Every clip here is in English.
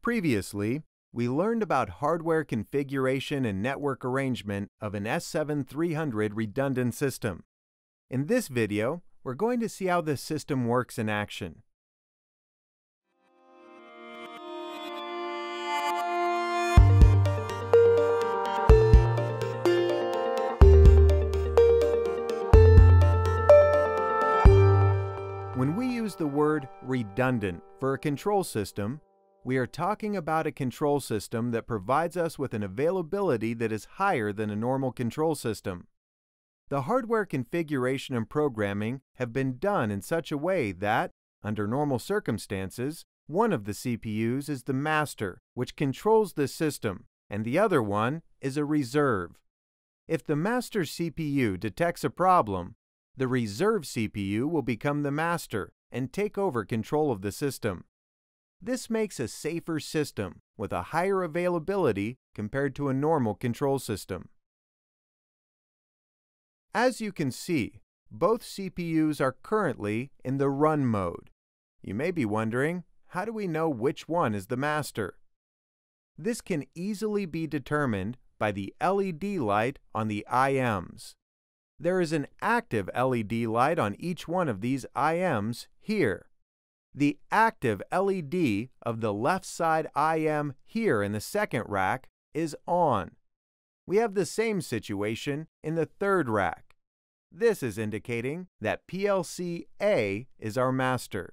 Previously, we learned about hardware configuration and network arrangement of an S7-300 redundant system. In this video, we're going to see how this system works in action. When we use the word redundant for a control system, we are talking about a control system that provides us with an availability that is higher than a normal control system. The hardware configuration and programming have been done in such a way that, under normal circumstances, one of the CPUs is the master, which controls the system, and the other one is a reserve. If the master CPU detects a problem, the reserve CPU will become the master and take over control of the system. This makes a safer system with a higher availability compared to a normal control system. As you can see, both CPUs are currently in the run mode. You may be wondering, how do we know which one is the master? This can easily be determined by the LED light on the IMs. There is an active LED light on each one of these IMs here. The active LED of the left side IM here in the second rack is on. We have the same situation in the third rack. This is indicating that PLC A is our master.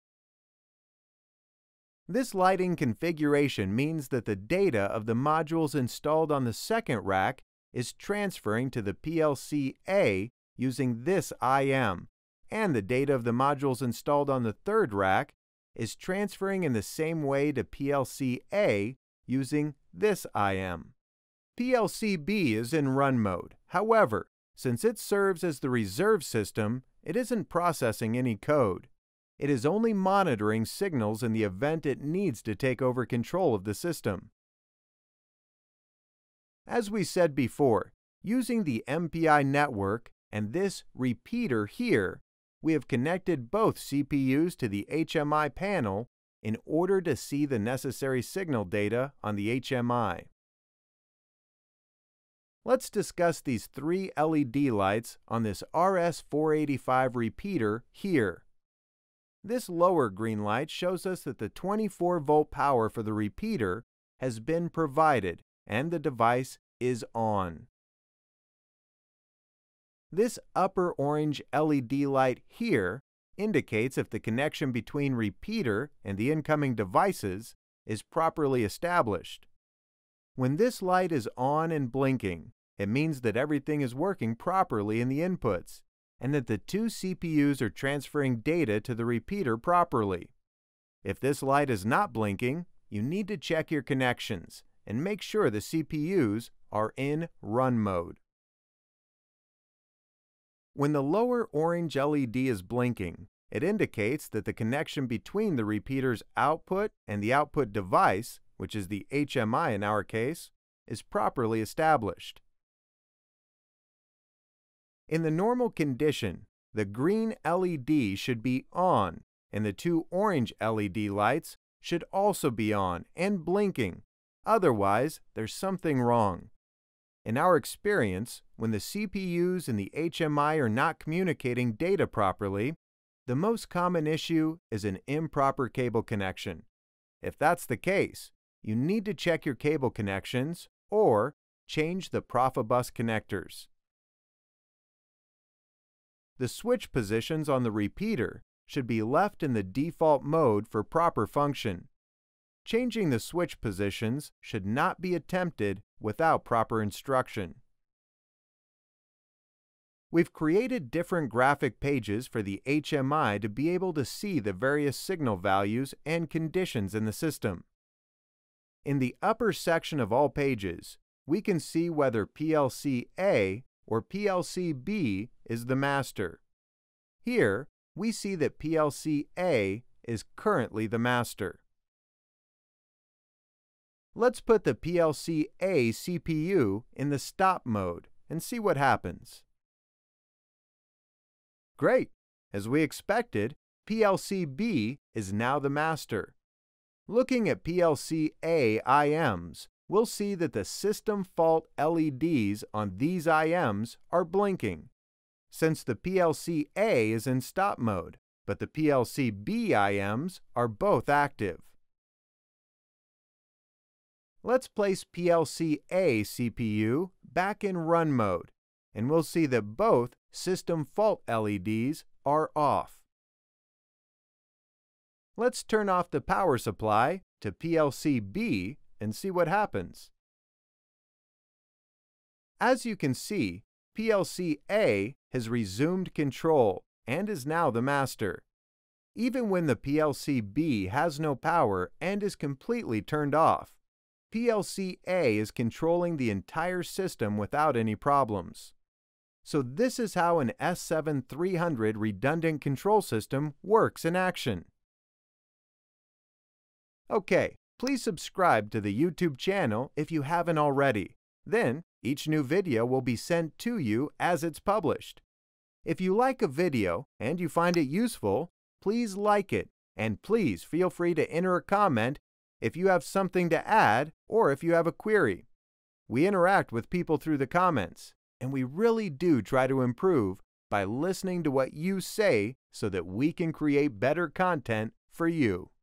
This lighting configuration means that the data of the modules installed on the second rack is transferring to the PLC A using this IM, and the data of the modules installed on the third rack is transferring in the same way to PLC A using this IM. PLC B is in run mode. However, since it serves as the reserve system, it isn't processing any code. It is only monitoring signals in the event it needs to take over control of the system. As we said before, using the MPI network and this repeater here, we have connected both CPUs to the HMI panel in order to see the necessary signal data on the HMI. Let's discuss these three LED lights on this RS485 repeater here. This lower green light shows us that the 24-volt power for the repeater has been provided and the device is on. This upper orange LED light here indicates if the connection between repeater and the incoming devices is properly established. When this light is on and blinking, it means that everything is working properly in the inputs and that the two CPUs are transferring data to the repeater properly. If this light is not blinking, you need to check your connections and make sure the CPUs are in run mode. When the lower orange LED is blinking, it indicates that the connection between the repeater's output and the output device, which is the HMI in our case, is properly established. In the normal condition, the green LED should be on, and the two orange LED lights should also be on and blinking. Otherwise, there's something wrong. In our experience, when the CPUs and the HMI are not communicating data properly, the most common issue is an improper cable connection. If that's the case, you need to check your cable connections or change the Profibus connectors. The switch positions on the repeater should be left in the default mode for proper function. Changing the switch positions should not be attempted without proper instruction. We've created different graphic pages for the HMI to be able to see the various signal values and conditions in the system. In the upper section of all pages, we can see whether PLC A or PLC B is the master. Here, we see that PLC A is currently the master. Let's put the PLC A CPU in the stop mode and see what happens. Great! As we expected, PLC B is now the master. Looking at PLC A IMs, we'll see that the system fault LEDs on these IMs are blinking, since the PLC A is in stop mode, but the PLC B IMs are both active. Let's place PLC A CPU back in run mode, and we'll see that both system fault LEDs are off. Let's turn off the power supply to PLC B and see what happens. As you can see, PLC A has resumed control and is now the master. Even when the PLC B has no power and is completely turned off, PLC A is controlling the entire system without any problems. So this is how an S7-300 redundant control system works in action. Okay, please subscribe to the YouTube channel if you haven't already. Then, each new video will be sent to you as it's published. If you like a video and you find it useful, please like it, and please feel free to enter a comment if you have something to add or if you have a query. We interact with people through the comments, and we really do try to improve by listening to what you say so that we can create better content for you.